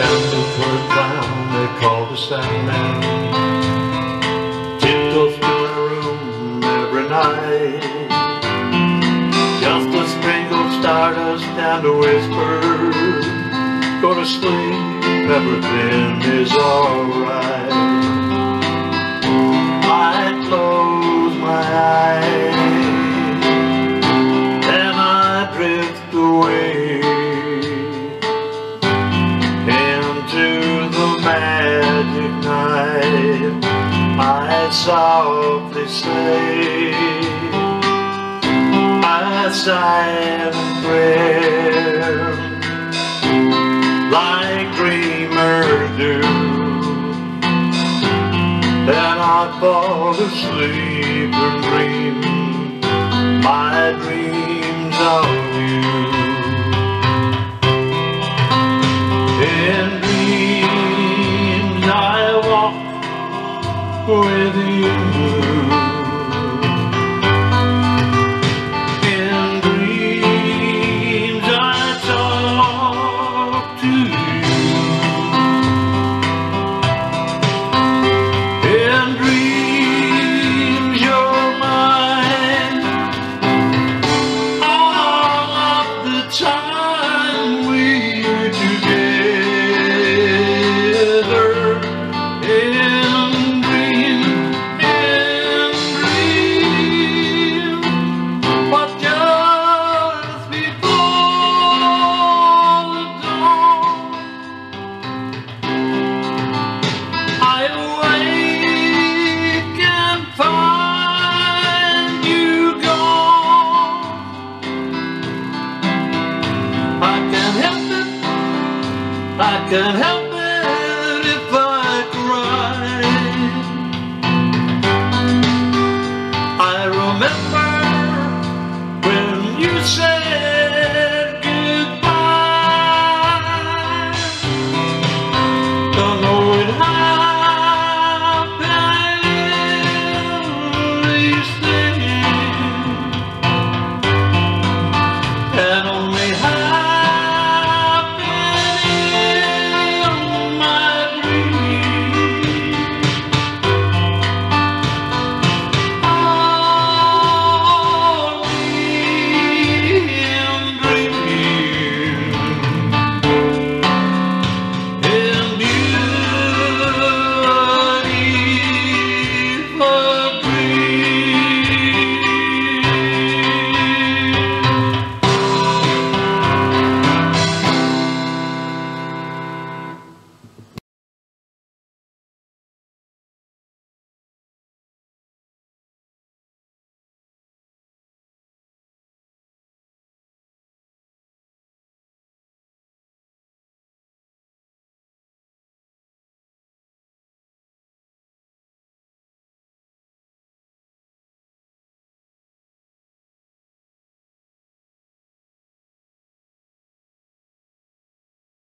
Candles for a clown they call the Sandman. Tiptoes to my room every night, just a sprinkle of stardust and a whisper, go to sleep, everything is alright. I close my eyes and I drift away into the magic night. I softly say a silent prayer, like dreamers do, and I fall asleep and dream my dreams of you. In dreams I walk with you. I can't help